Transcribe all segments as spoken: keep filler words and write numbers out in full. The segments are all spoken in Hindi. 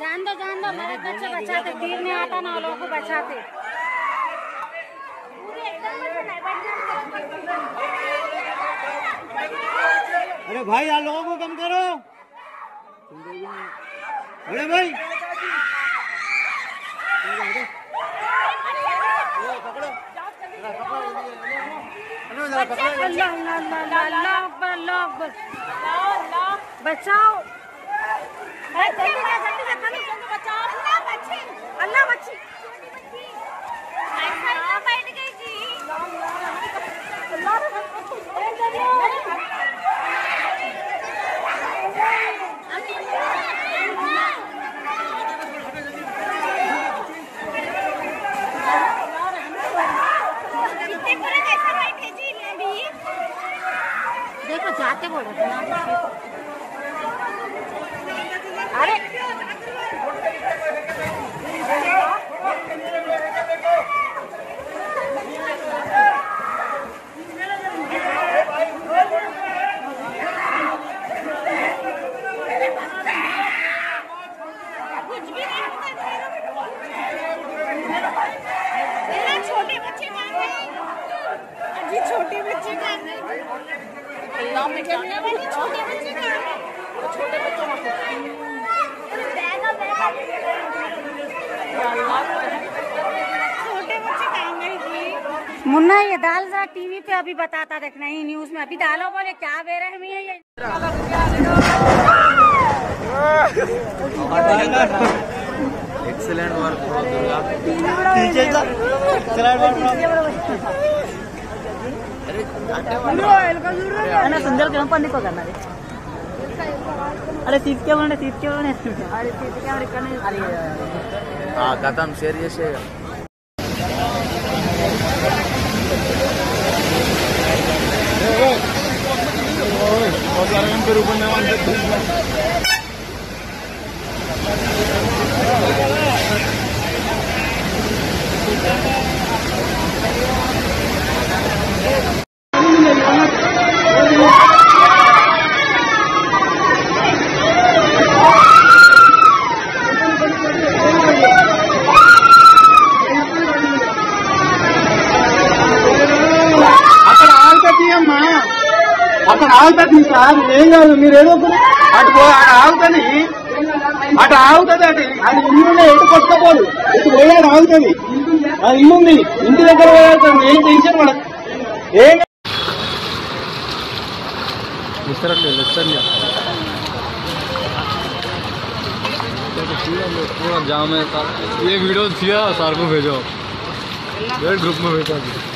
जान दो जान दो, मेरे बच्चे बचाते, तीर नहीं आता ना लोगों को बचाते। अरे भाई यार लोगों को कम करो। अरे भाई बचाओ, जल्दी से जल्दी से जल्दी बचाओ। अल्लाह बच्ची, अल्लाह बच्ची बैठ गई जी। देखो जाते बोल रहे अरे कुछ भी नहीं, छोटे बच्चे कहाँ गए? अजी छोटे बच्चे कहाँ गए? अल्लाह में चलने वाले छोटे बच्चे कहाँ गए? छोटे बच्चों को छोटे बच्चे कहाँ गए जी? मुन्ना ये दाल जरा टीवी पे अभी बताता देखना, ही न्यूज में अभी डालो, बोले क्या बेरहमी है ये। एक्सीलेंट वर्क सुंदर क्यों पण निको करणार आहे? अरे तीच के म्हणे तीच के म्हणे अरे तीच के म्हणे कने अरे हां खत्म सीरियस है। और ऊपर में అక్కడ ఆగుతుంది సార్, ఏం కాదు, మీరు ఏదో అటు పో ఆగుతుంది, అటు ఆగుతుంది, అటు అది ఇల్లు ఎటు కొట్టుకోపోదు, ఇటు పోయాడు ఆగుతుంది, అది ఇల్లు ఉంది, ఇంటి దగ్గర పోయాడుతుంది, ఏం టెన్షన్ పడదు ఏం पूरा जाम है। ये वीडियो दिया सर को भेजो, ग्रुप में भेजा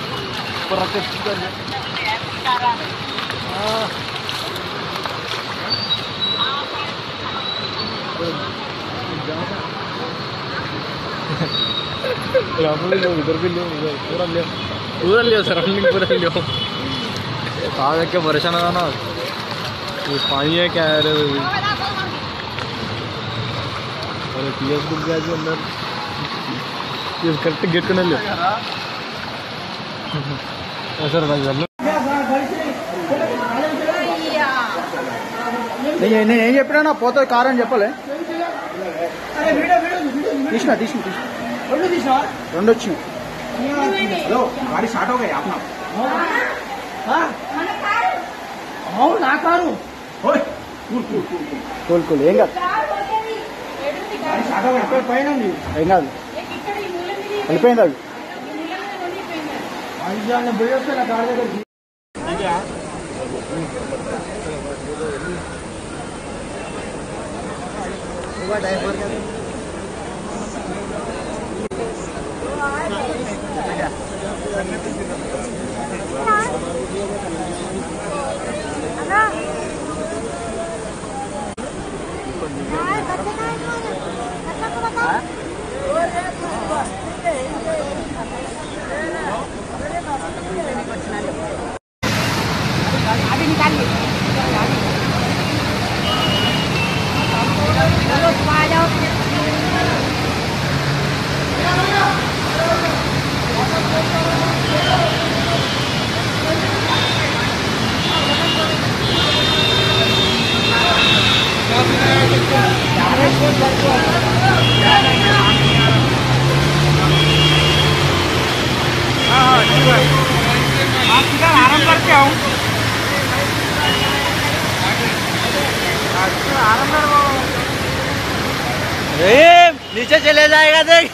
उधर भी लियो, उधर पूरा लियो, उधर लियो, सराउंडिंग पूरा लियो। कहा क्या परेशान है ना, ये पानी है क्या है? अरे पी एस बुक गया अंदर, ये करेक्ट गेट करने लियो सर भाई నేను ఏం చెప్పినా పోతుంది కారు అని చెప్పలే. తీసిన తీసిన తీసిన రెండు వచ్చినాయి. హలో గాడి స్టార్ట్ हो गई अपना అవును నా కారు కూల్ కూల్ ఏం కాదు, స్టార్ట్ हो गई పైన ఉంది, ఏం కాదు వెళ్ళిపోయింది అది. అయ్యా నేను పోయి వస్తే నా కారు దగ్గర ड्राइवर का अभी निकालिए आ जाओ। Gracias. आप इधर आराम करके आओ। आराम करो। नीचे चले जाएगा देख।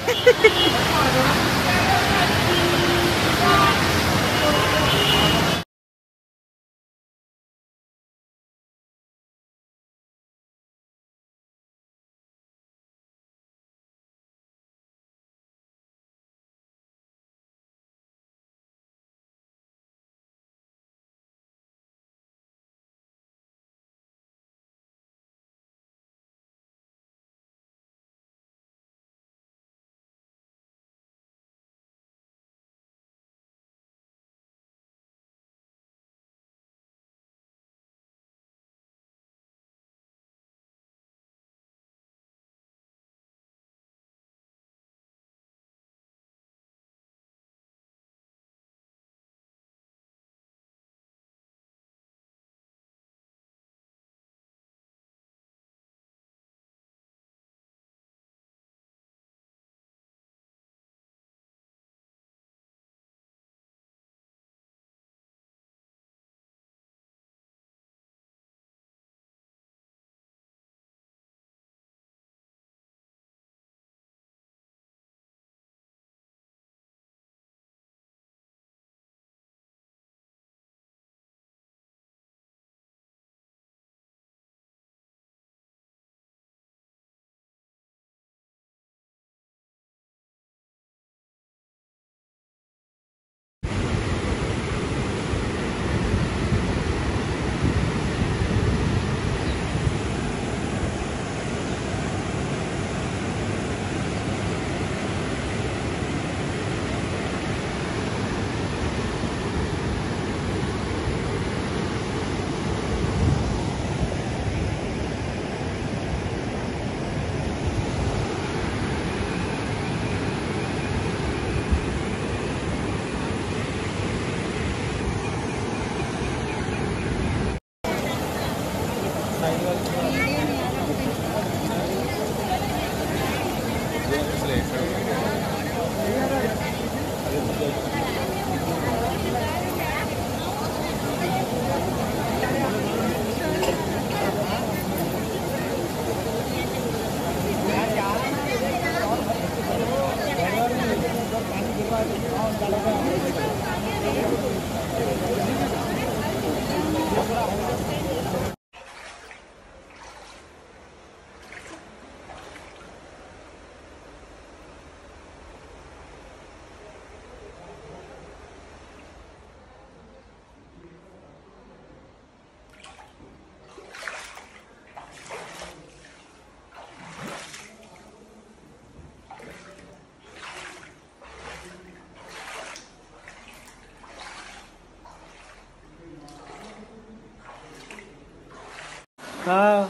हाँ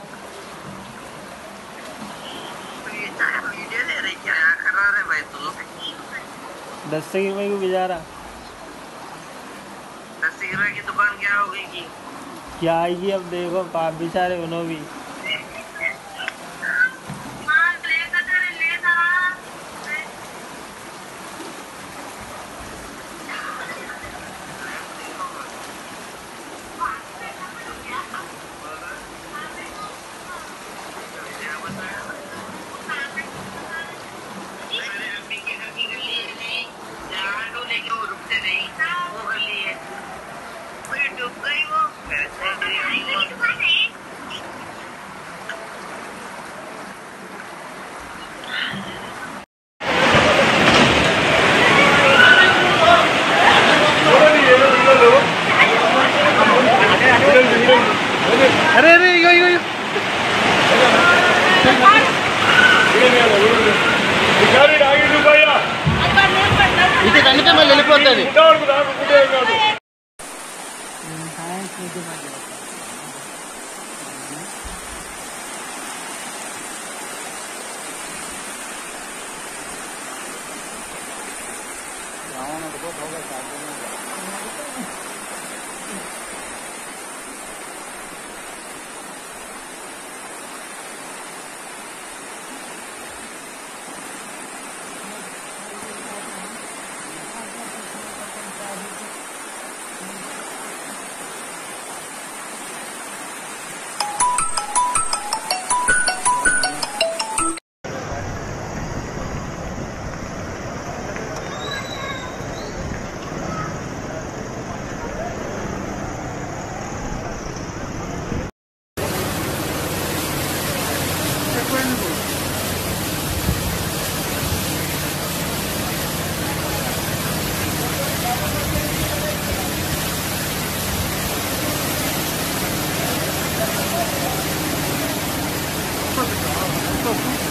दस से रुपए को गुजारा। दस रुपए की दुकान क्या हो गई की? क्या आएगी अब देखो, पाप बेचारे उन्हों भी। अरे अरे यो यो यो ఇది కనితే మళ్ళీ వెళ్ళిపోతుంది.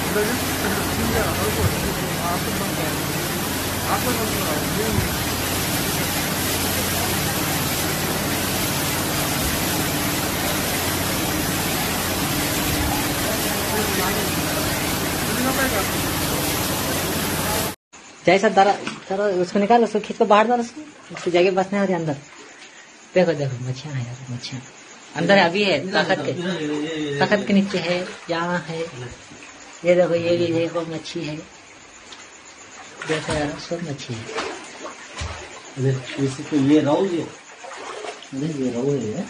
जैसा दरा दरा उसको निकाल, उसको खींच को बाहर दो, उसको उसकी जगह बसने वाली अंदर। देखो देखो मच्छियाँ हैं यार, मच्छियाँ अंदर है, अभी है तखत के तखत के नीचे है, यहाँ है। ये देखो ये भी देखो मच्छी है, देखो यार सब मच्छी है। अरे इसी को ये राहु ये ये राहु है,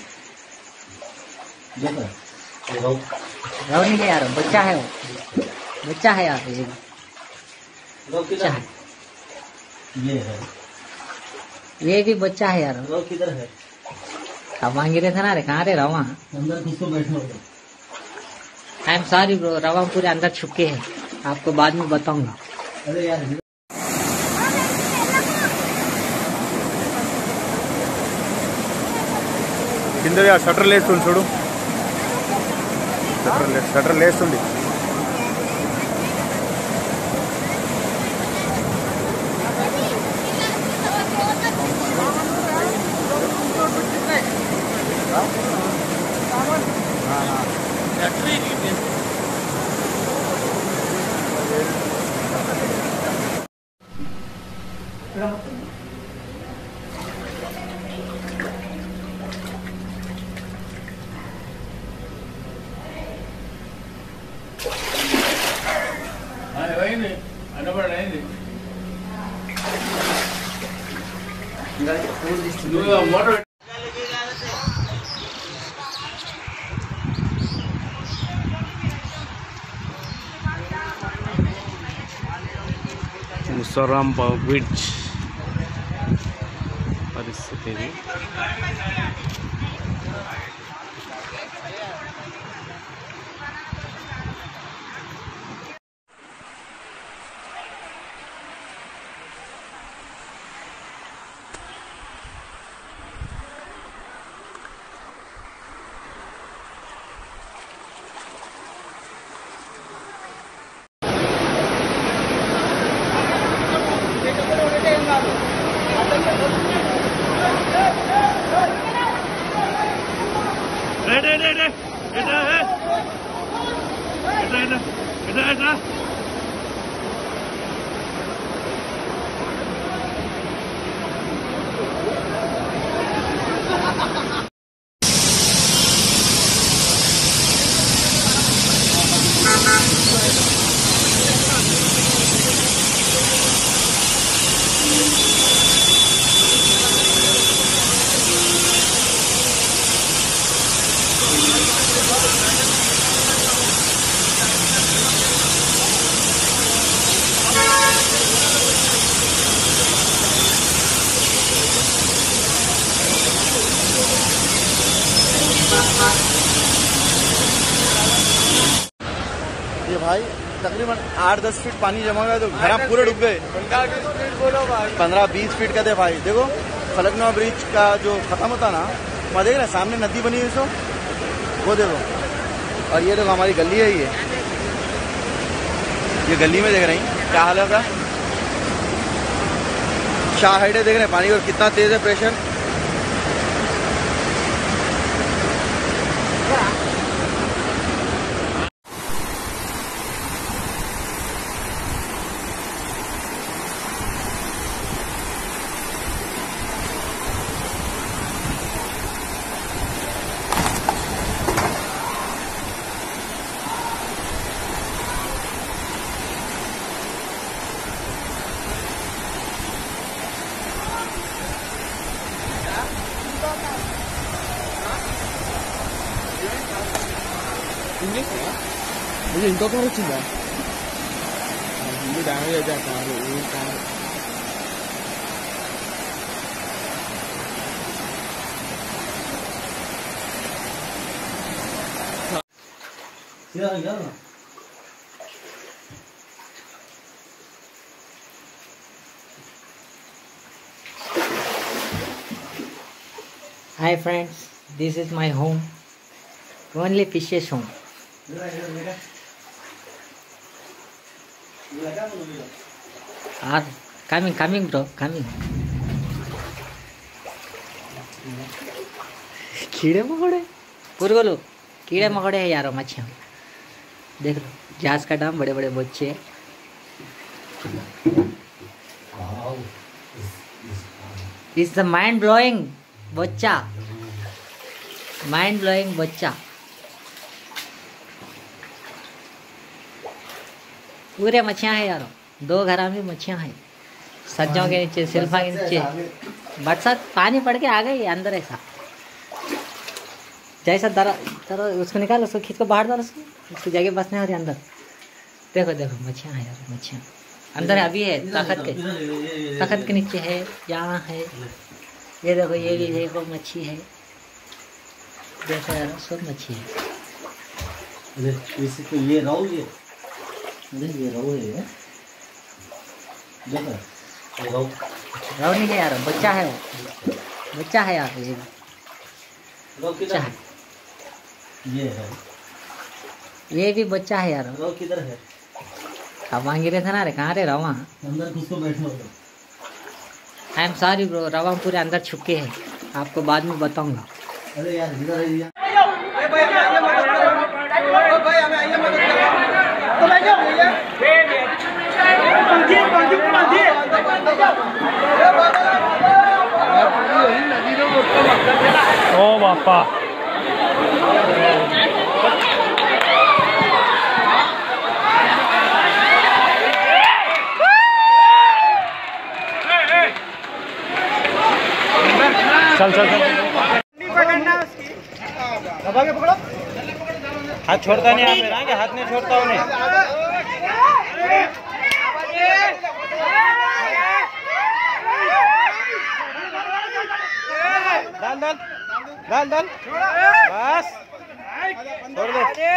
देखो ये राहु राहु नहीं है यार, बच्चा है वो, बच्चा है यार, ये राहु बच्चा किधर है, ये है ये भी बच्चा है यार। राहु किधर है? अब मांग रहे थे ना, रे कहाँ रे रवा? अंदर किसको बैठना होगा? आई एम सॉरी ब्रो, रवा पूरे अंदर छुपके है, आपको बाद में बताऊंगा। अरे यार కింద షట్టర్ లేస్తుంది చూడు, షట్టర్ లే షట్టర్ లేస్తుంది. ముసరాంబాగ్ బ్రిడ్జ్ పరిస్థితి ఇది. ये भाई तकरीबन आठ दस फीट पानी जमा गया तो घर पूरे डूब गए। पंद्रह बीस फीट का थे भाई। देखो फलकनुमा ब्रिज का जो खत्म होता ना, वहाँ देख रहे सामने नदी बनी हुई, सो वो देखो। और ये देखो हमारी गली है, ये ये गली में देख रहे हैं क्या हाल है उसका। शाह हाइडे देख रहे हैं पानी और कितना तेज है प्रेशर। मुझे इनको कौन चिंता हिंदी डैमेज जाता है। Hi friends, this is my home, only fishes home. हाँ कमिंग कमिंग ब्रो कमिंग। कीड़े मकोड़े पूरे बोलो कीड़े मकोड़े है यारो मच्छियाँ देख लो जहाज का डाम बड़े बड़े बच्चे इज द माइंड ब्लोइंग बच्चा माइंड ब्लोइंग बच्चा पूरे मच्छियाँ हैं यारो दो घरा में मच्छियाँ हैं सज्जों के नीचे सिल्फा के नीचे बरसात पानी पड़ के आ गई अंदर ऐसा जैसा दरा दरा उसको निकाल उसको खींच को बाहर डाल उसको उसकी जगह बसने हो रही अंदर देखो देखो मच्छियाँ हैं यार मच्छियाँ अंदर है अभी है तखत के तखत के नीचे है यहाँ है ये देखो ये भी है वो मच्छी है देखो यार सब मच्छी है अरे इसी को ये रहू ये अरे ये रहू है देखो ये रहू रहू नहीं है यार बच्चा है वो बच्चा है यार ये रहू बच्चा किधर है है ये है ये भी बच्चा है यार रहू किधर है अब मांगी रहे थे ना रे कहाँ रे रवा अंदर घुस को बैठो आई एम सॉरी ब्रो रवा पूरे अंदर छुपके है आपको बाद में बताऊंगा। अरे यार इधर है यार ओ बापा चल चल चल दबा के पकड़ो हाथ छोड़ता नहीं आप मेरा हाथ नहीं छोड़ता हूँ नहीं डाल डाल डाल डाल बस छोड़ दे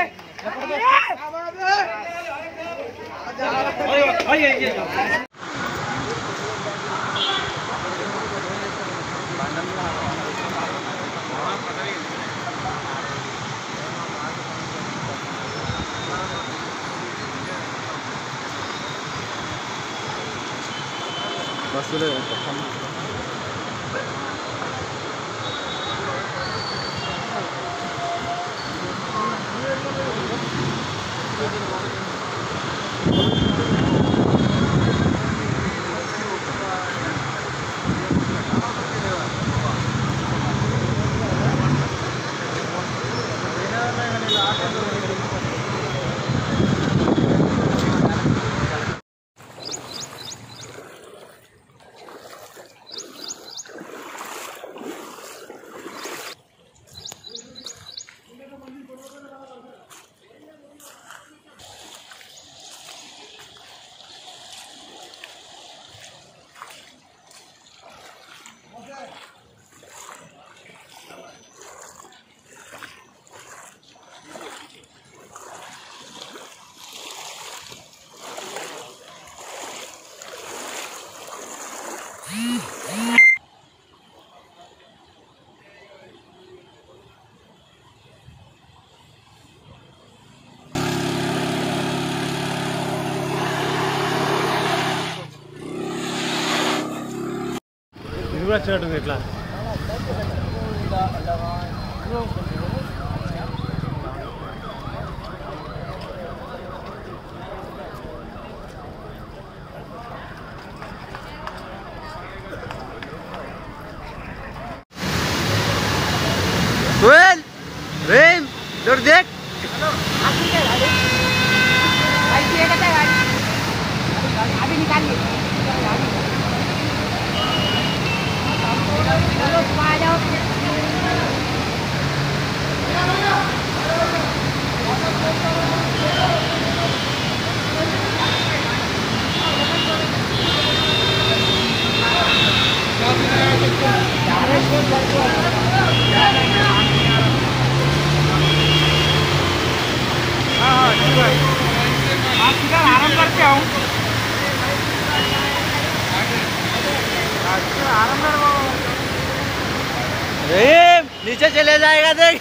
వచ్చినట్టుంది ఇట్లా सुहेल रेम इधर देख अभी निकालिए आ जाओ आराम करके आऊँ आराम कर रेम नीचे चले जाएगा देख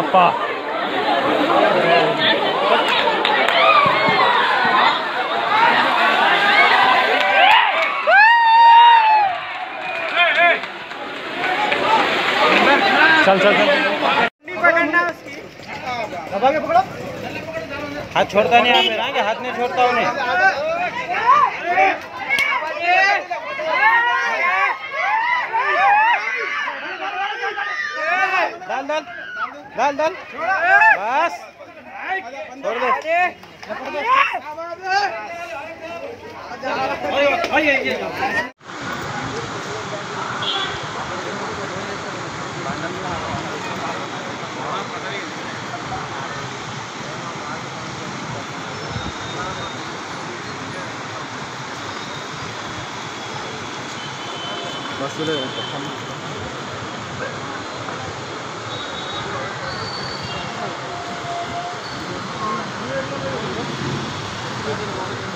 बापा। चल चल चल पकड़ो, हाथ छोड़ता नहीं आप मेरा, हाथ नहीं छोड़ता उन्हें। डाल डाल डाल डाल बस छोड़ दे। बस